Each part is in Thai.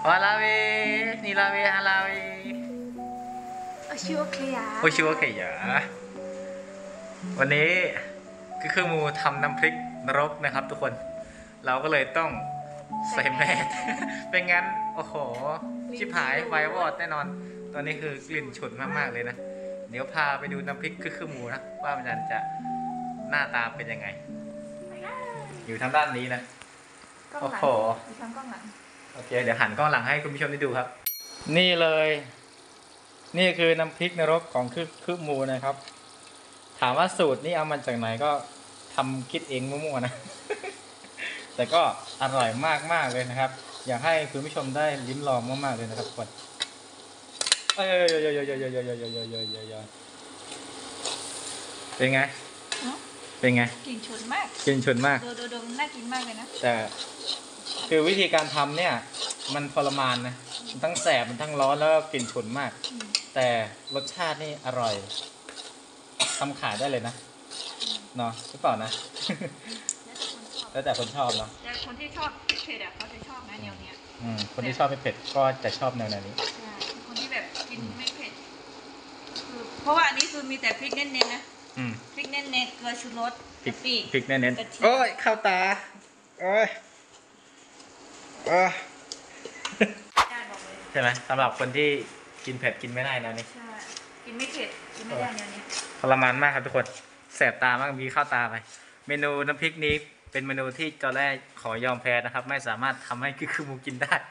วาลาเวนีลาเวฮาลาเวโอชิโอเคยะโอชิโอเคยะวันนี้คือมูทำน้ำพริกนรกนะครับทุกคนเราก็เลยต้องใส่แมสเป็นงั้นโอ้โหชิบหายไฟวอดแน่นอนตอนนี้คือกลิ่นฉุนมากๆเลยนะเดี๋ยวพาไปดูน้ำพริกคือมูนะว่ามันจะหน้าตาเป็นยังไงอยู่ทางด้านนี้นะโอ้โหทางกล้องหลังโอเคเดี๋ยวหันกล้องหลังให้คุณผู้ชมได้ดูครับนี่เลยนี่คือน้ำพริกนรกของคือหมูนะครับถามว่าสูตรนี่เอามาจากไหนก็ทำคิดเองมั่วๆนะแต่ก็อร่อยมากๆเลยนะครับอยากให้คุณผู้ชมได้ลิ้มลองมากๆเลยนะครับทุกคนเป็นไงเป็นไงกลิ่นฉุนมากกลิ่นฉุนมากดูน่ากินมากเลยนะแต่คือวิธีการทำเนี่ยมันทรมานนะมันทั้งแสบมันทั้งร้อนแล้วก็กลิ่นฉุนมากแต่รสชาตินี่อร่อยทำขายได้เลยนะเนาะหรือเปล่านะแล้วแต่คนชอบเนาะแต่คนที่ชอบเผ็ดเขาจะชอบนะแนวเนี้ยคนที่ชอบไม่เผ็ดก็จะชอบแนวนี้ใช่คนที่แบบกินไม่เผ็ดคือเพราะว่าอันนี้คือมีแต่พริกเน้นๆนะพริกเน้นๆเกลือชูรสพริกเน้นๆโอ้ยเข้าตาโอ้ยใช่ไหมสำหรับคนที่กินเผ็ดกินไม่ได้นะนี่ใช่กินไม่เผ็ดกินไม่ได้เนี่ยทรมานมากครับทุกคนแสบตามากมีเข้าตาไปเมนูน้ำพริกนี้เป็นเมนูที่ตอนแรกขอยอมแพ้นะครับไม่สามารถทำให้คือมูกินได้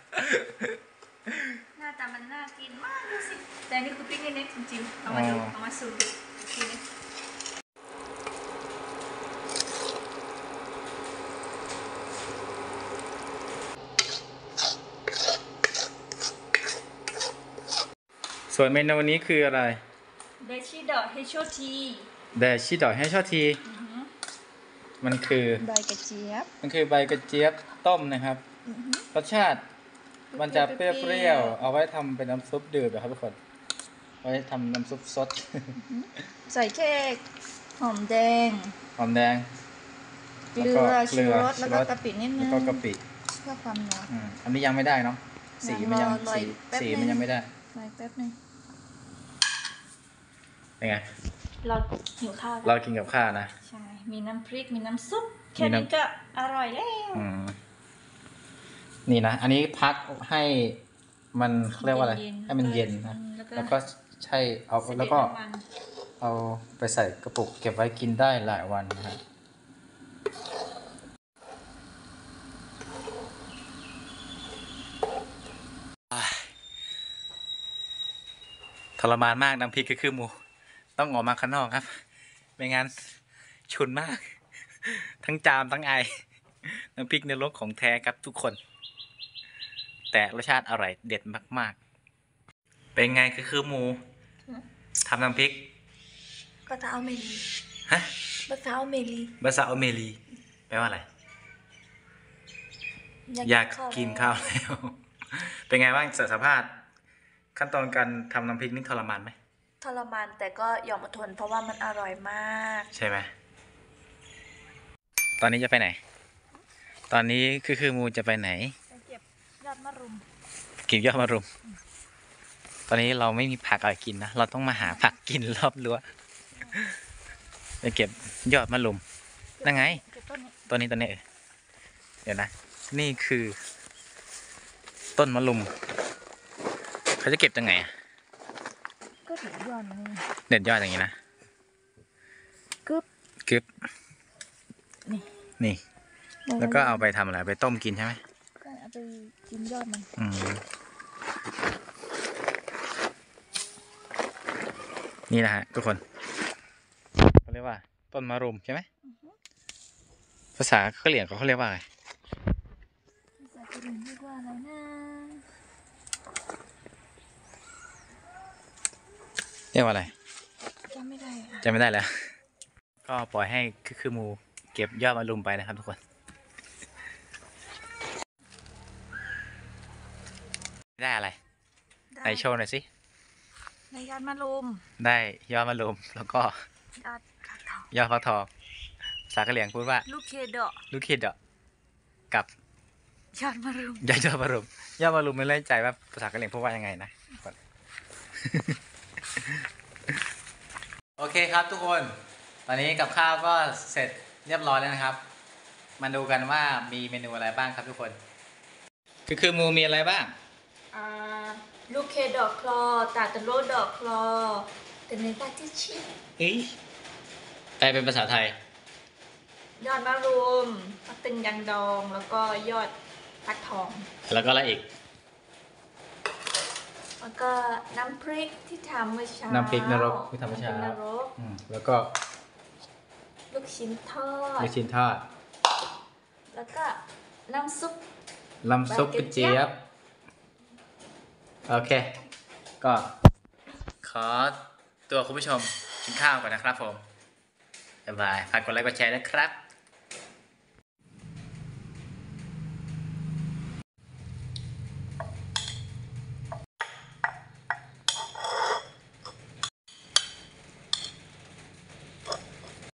หน้าตามันน่ากินมากดูสิแต่นี่คือพริกเน้นๆจริงๆเอามาดูเอามาสูตรทีนี้ส่วนเมนูนี้คืออะไรเดชิดอเฮโชทีเดชิดอเฮโชทีมันคือใบกระเจี๊ยบมันคือใบกระเจี๊ยบต้มนะครับรสชาติมันจะเปรี้ยวๆเอาไว้ทำเป็นน้ำซุปดื่มนะครับทุกคนไว้ทำน้ำซุปสดใส่แค่หอมแดงเกลือชูรสแล้วก็กะปินิดนึงแล้วก็กะปิเพื่อความนัวอันนี้ยังไม่ได้เนาะสีมันยังไม่ได้รอแป๊บนึงเป็นไงเราหิวข้าวเรากินกับข้าวนะใช่มีน้ำพริกมีน้ำซุปแค่นี้ก็อร่อยแล้วนี่นะอันนี้พักให้มันเรียกว่าอะไรให้มันเย็นนะแล้วก็ใช่เอาแล้วก็เอาไปใส่กระปุกเก็บไว้กินได้หลายวันนะครับทรมานมากน้ำพริกคือหมูต้องออกมาข้างนอกครับไม่งั้นฉุนมากทั้งจามทั้งไอน้ำพริกนรกของแท้ครับทุกคนแต่รสชาติอร่อยเด็ดมากๆเป็นไงคือหมูทำน้ำพริกภาษาอเมรีฮะภาษาอเมรีภาษาอเมรีแปลว่าอะไรอยากกินข้าวแล้วเป็นไงบ้างสภาพขั้นตอนการทำน้ำพริกนี่ทรมานไหมทรมานแต่ก็ยอมอดทนเพราะว่ามันอร่อยมากใช่ไหมตอนนี้จะไปไหนตอนนี้คือมูจะไปไหนเก็บยอดมะรุมเก็บยอดมะรุมตอนนี้เราไม่มีผักอะไรกินนะเราต้องมาหาผักกินรอบรั้วไปเก็บยอดมะรุมนั่นไงต้นนี้เดี๋ยวนะนี่คือต้นมะรุมเขาจะเก็บยังไงก็เด็ดยอดมันเด็ดยอดอย่างนี้นะกึบนี่แล้วก็เอาไปทำอะไรไปต้มกินใช่ไหมก็เอาไปกินยอดมันนี่นะฮะทุกคนเขาเรียกว่าต้นมะรุมใช่ไหมภาษากะเหรี่ยงเขาเรียกว่าอะไรภาษากะเหรี่ยงเรียกว่าอะไรนะเรียกว่าอะไรจำไม่ได้แล้วก็ปล่อยให้คือมูเก็บยอดมะรุมไปนะครับทุกคนได้อะไรไหนโชว์หน่อยสิในยอดมะรุมได้ยอดมะรุมแล้วก็ยอดฟักทองภาษากะเหรี่ยงพูดว่าลูกเคดะกับยอดมะรุมยอดมะรุมยอดมะรุมไม่แน่ใจว่าภาษากะเหรี่ยงพูดว่ายังไงนะ โอเคครับทุกคน ตอนนี้กับข้าวก็เสร็จเรียบร้อยแล้วนะครับ มาดูกันว่ามีเมนูอะไรบ้างครับทุกคน คือมูมีอะไรบ้างลูกเคดอกคลอตาตะโรดอกคลอแต่ในปาทิชิแปลเป็นภาษาไทยยอดมะรุมฟักตึงยังดองแล้วก็ยอดฟักทองแล้วก็อะไรอีกแล้วก็น้ำพริกที่ทำเมื่อเช้าน้ำพริกนรกที่ทำเมื่อเช้าน้ำพริกนรกแล้วก็ลูกชิ้นทอดลูกชิ้นทอดแล้วก็น้ำซุปลำซุปกระเจี๊ยบ โอเค ก็ขอตัวคุณผู้ชมกินข้าวก่อนนะครับผม บ๊ายบาย ฝากกดไลค์กดแชร์นะครับ